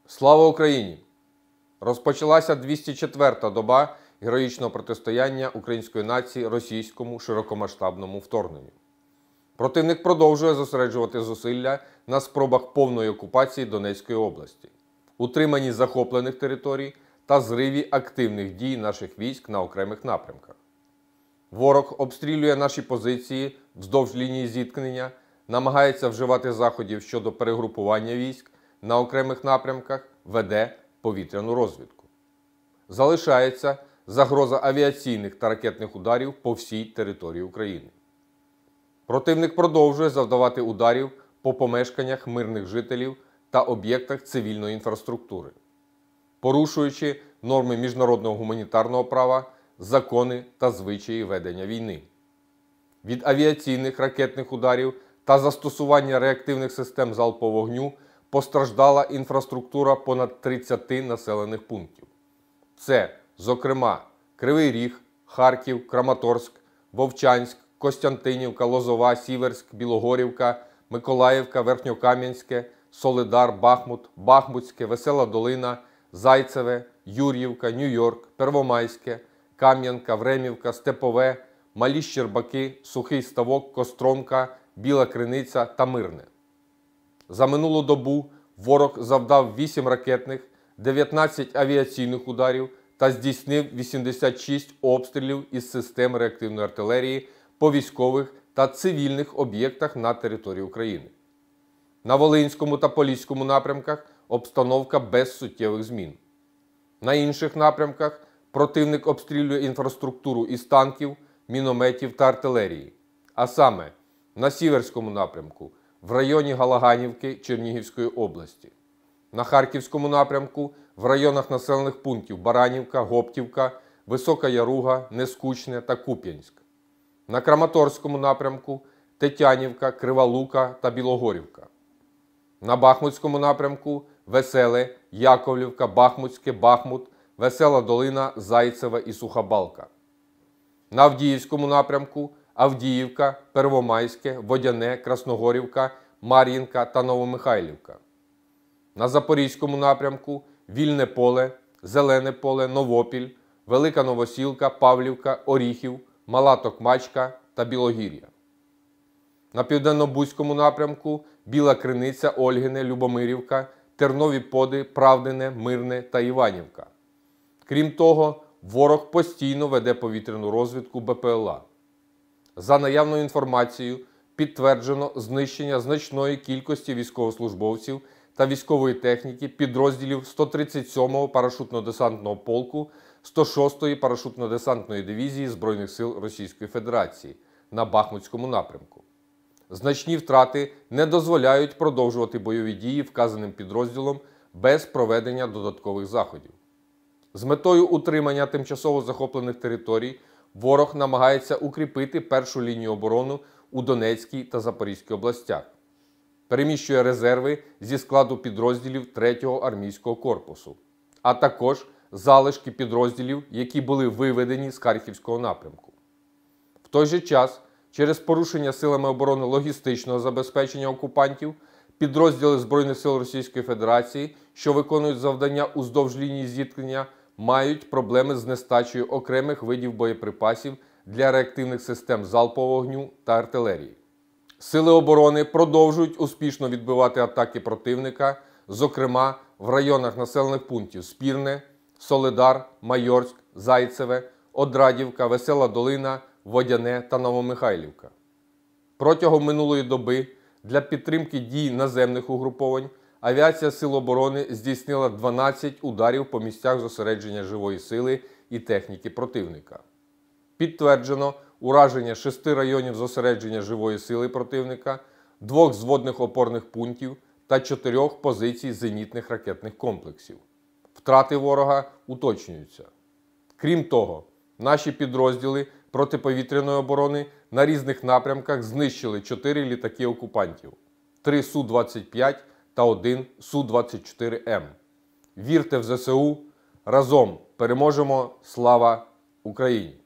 Слава Україні! Розпочалася 204-та доба героїчного протистояння української нації російському широкомасштабному вторгненню. Противник продовжує зосереджувати зусилля на спробах повної окупації Донецької області, утриманні захоплених територій та зриві активних дій наших військ на окремих напрямках. Ворог обстрілює наші позиції вздовж лінії зіткнення, намагається вживати заходів щодо перегрупування військ на окремих напрямках, веде повітряну розвідку. Залишається загроза авіаційних та ракетних ударів по всій території України. Противник продовжує завдавати ударів по помешканнях мирних жителів та об'єктах цивільної інфраструктури, порушуючи норми міжнародного гуманітарного права, закони та звичаї ведення війни. Від авіаційних ракетних ударів та застосування реактивних систем залпового вогню постраждала інфраструктура понад 30 населених пунктів. Це, зокрема, Кривий Ріг, Харків, Краматорськ, Вовчанськ, Костянтинівка, Лозова, Сіверськ, Білогорівка, Миколаївка, Верхньокам'янське, Солидар, Бахмут, Бахмутське, Весела Долина, Зайцеве, Юр'ївка, Нью-Йорк, Первомайське, Кам'янка, Времівка, Степове, Малі Щербаки, Сухий Ставок, Костромка, Біла Криниця та Мирне. За минулу добу ворог завдав 8 ракетних, 19 авіаційних ударів та здійснив 86 обстрілів із систем реактивної артилерії по військових та цивільних об'єктах на території України. На Волинському та Поліському напрямках обстановка без суттєвих змін. На інших напрямках противник обстрілює інфраструктуру із танків, мінометів та артилерії. А саме, на Сіверському напрямку в районі Галаганівки Чернігівської області, на Харківському напрямку в районах населених пунктів Баранівка, Гоптівка, Висока Яруга, Нескучне та Куп'янськ, на Краматорському напрямку Тетянівка, Крива Лука та Білогорівка, на Бахмутському напрямку Веселе, Яковлівка, Бахмутське, Бахмут, Весела Долина, Зайцеве і Суха Балка, на Авдіївському напрямку Авдіївка, Первомайське, Водяне, Красногорівка, Мар'їнка та Новомихайлівка. На Запорізькому напрямку Вільне Поле, Зелене Поле, Новопіль, Велика Новосілка, Павлівка, Оріхів, Мала Токмачка та Білогір'я. На Південно-Бузькому напрямку Біла Криниця, Ольгине, Любомирівка, Тернові Поди, Правдине, Мирне та Іванівка. Крім того, ворог постійно веде повітряну розвідку БПЛА. За наявною інформацією, підтверджено знищення значної кількості військовослужбовців та військової техніки підрозділів 137-го парашутно-десантного полку 106-ї парашутно-десантної дивізії Збройних сил Російської Федерації на Бахмутському напрямку. Значні втрати не дозволяють продовжувати бойові дії вказаним підрозділом без проведення додаткових заходів. З метою утримання тимчасово захоплених територій ворог намагається укріпити першу лінію оборони у Донецькій та Запорізькій областях, переміщує резерви зі складу підрозділів 3-го армійського корпусу, а також залишки підрозділів, які були виведені з Харківського напрямку. В той же час, через порушення силами оборони логістичного забезпечення окупантів, підрозділи Збройних сил Російської Федерації, що виконують завдання уздовж лінії зіткнення, мають проблеми з нестачею окремих видів боєприпасів для реактивних систем залпового вогню та артилерії. Сили оборони продовжують успішно відбивати атаки противника, зокрема в районах населених пунктів Спірне, Солидар, Майорськ, Зайцеве, Одрадівка, Весела Долина, Водяне та Новомихайлівка. Протягом минулої доби для підтримки дій наземних угруповань авіація Сил оборони здійснила 12 ударів по місцях зосередження живої сили і техніки противника. Підтверджено ураження 6 районів зосередження живої сили противника, 2 зводних опорних пунктів та 4 позицій зенітних ракетних комплексів. Втрати ворога уточнюються. Крім того, наші підрозділи протиповітряної оборони на різних напрямках знищили 4 літаки окупантів, 3 Су-25 та 1 Су-24М. Вірте в ЗСУ! Разом переможемо! Слава Україні!